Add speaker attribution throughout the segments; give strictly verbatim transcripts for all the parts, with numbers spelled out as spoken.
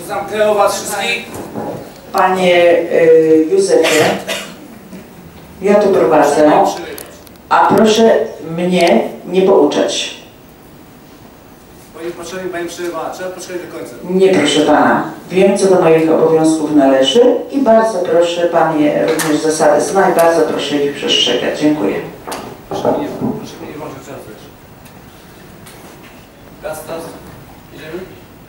Speaker 1: zamknęło was wszystkich.
Speaker 2: Panie y, Józefie, ja tu prowadzę, a proszę mnie nie pouczać.
Speaker 1: Panie potrzebnie pani przerywa, trzeba poczekać do końca.
Speaker 2: Nie, proszę pana. Wiem, co do moich obowiązków należy i bardzo proszę, panie również zasady zna i bardzo proszę ich przestrzegać. Dziękuję.
Speaker 1: Proszę mnie, proszę mnie nie włączyć czasu jeszcze. Raz, raz. Idziemy?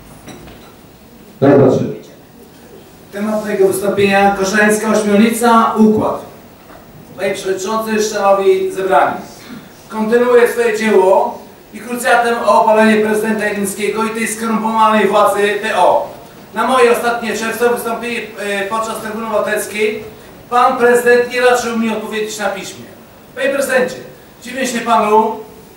Speaker 3: Tak, proszę.
Speaker 1: Temat mojego wystąpienia: Koszalińska Ośmiornica, układ. Panie Przewodniczący, szanowni zebrani. Kontynuuję swoje dzieło i krucjatem o obalenie prezydenta Jedlińskiego i tej skorumpowanej władzy P O. Na moje ostatnie czerwcowe wystąpienie podczas Trybuny Obywatelskiej pan prezydent nie raczył mi odpowiedzieć na piśmie. Panie prezydencie, dziwię się panu,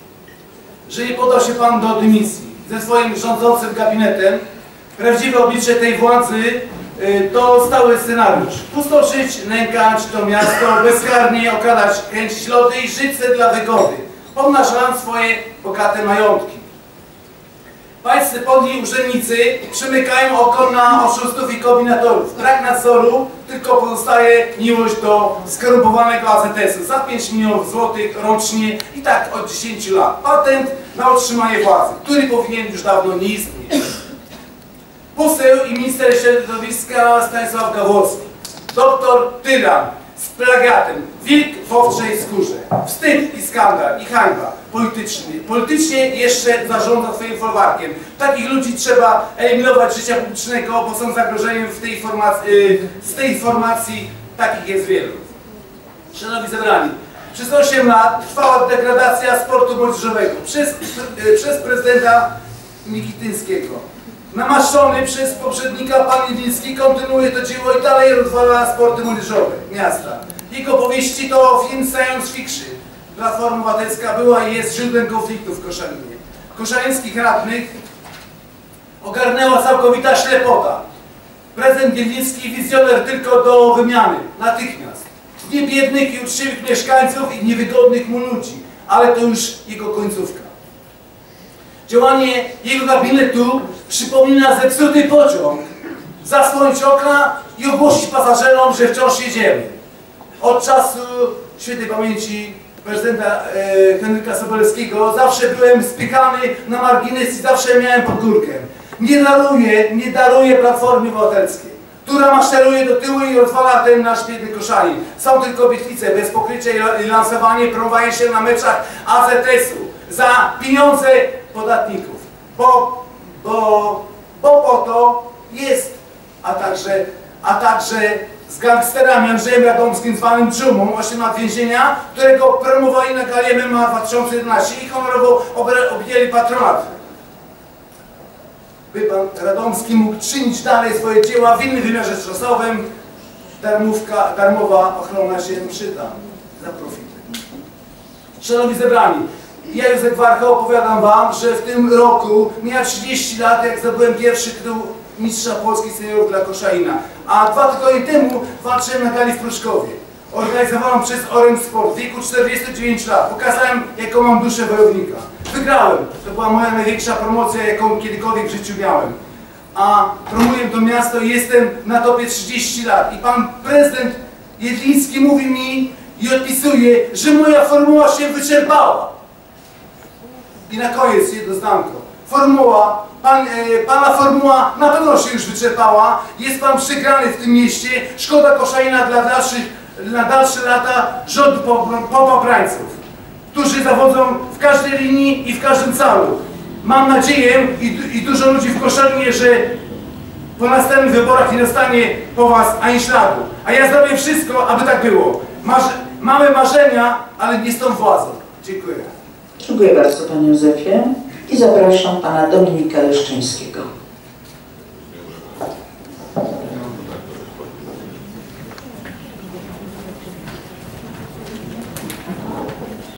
Speaker 1: że nie podał się pan do dymisji ze swoim rządzącym gabinetem. Prawdziwe oblicze tej władzy to stały scenariusz. Pustoczyć, nękać to miasto, bezkarnie okradać, kręcić lody i żyć se dla wygody, pomnażając swoje bogate majątki. Pańscy podli urzędnicy przymykają oko na oszustów i kombinatorów. Brak nadzoru, tylko pozostaje miłość do skorumpowanego A Z S-u za pięć milionów złotych rocznie i tak od dziesięciu lat. Patent na utrzymanie władzy, który powinien już dawno nie istnieć. Poseł i minister środowiska Stanisław Gawłowski, doktor tyran z plagiatem, wilk w owczej skórze, wstyd i skandal i hańba polityczny. Politycznie jeszcze zarządza swoim folwarkiem. Takich ludzi trzeba eliminować z życia publicznego, bo są zagrożeniem w tej formacji, z tej formacji takich jest wielu. Szanowni zebrani, przez osiem lat trwała degradacja sportu młodzieżowego przez, przez prezydenta Mikityńskiego. Namaszczony przez poprzednika pan Jedliński kontynuuje to dzieło i dalej rozwala sporty młodzieżowe miasta. Jego powieści to film science fiction. Platforma Obywatelska była i jest źródłem konfliktów w Koszalinie. Koszalińskich radnych ogarnęła całkowita ślepota. Prezydent Jedliński wizjoner tylko do wymiany, natychmiast. Nie biednych i uczciwych mieszkańców i niewygodnych mu ludzi, ale to już jego końcówka. Działanie jego gabinetu przypomina zepsuty pociąg. Zasłonić okna i ogłosić pasażerom, że wciąż jedziemy. Od czasu świętej pamięci prezydenta e, Henryka Sobierskiego zawsze byłem spykany na margines i zawsze miałem pod górkę. Nie daruję, nie daruję Platformie Obywatelskiej, która maszeruje do tyłu i rozwala ten nasz biedny Koszalin. Są tylko obietnice, bez pokrycia i lansowanie, promowanie się na meczach A Z S-u za pieniądze podatników, bo, bo, bo po to jest, a także, a także z gangsterami Andrzejem Radomskim zwanym Dżumą, osiem lat więzienia, którego promowali na gali M M A dwa tysiące jedenaście i honorowo objęli patronat. By pan Radomski mógł czynić dalej swoje dzieła w innym wymiarze czasowym, darmówka, darmowa ochrona się przyda za profit. Szanowni zebrani, ja, Józef Warcha, opowiadam wam, że w tym roku mija trzydzieści lat, jak zdobyłem pierwszy tytuł mistrza Polski seniorów dla Koszalina, a dwa tygodnie temu walczyłem na gali w Pruszkowie, organizowaną przez Orange Sport w wieku czterdziestu dziewięciu lat. Pokazałem, jaką mam duszę wojownika. Wygrałem. To była moja największa promocja, jaką kiedykolwiek w życiu miałem. A promuję to miasto i jestem na topie trzydzieści lat. I pan prezydent Jedliński mówi mi i odpisuje, że moja formuła się wyczerpała. I na koniec jedno zdanko. Formuła, pan, e, pana formuła na pewno się już wyczerpała. Jest pan przegrany w tym mieście. Szkoda Koszalina dla dalszych, na dalsze lata rządu popaprańców, którzy zawodzą w każdej linii i w każdym calu. Mam nadzieję i, i dużo ludzi w Koszalinie, że po następnych wyborach nie dostanie po was ani śladu. A ja zrobię wszystko, aby tak było. Marze, mamy marzenia, ale nie z tą władzą. Dziękuję.
Speaker 2: Dziękuję bardzo, panie Józefie. I zapraszam pana Dominika Leszczyńskiego.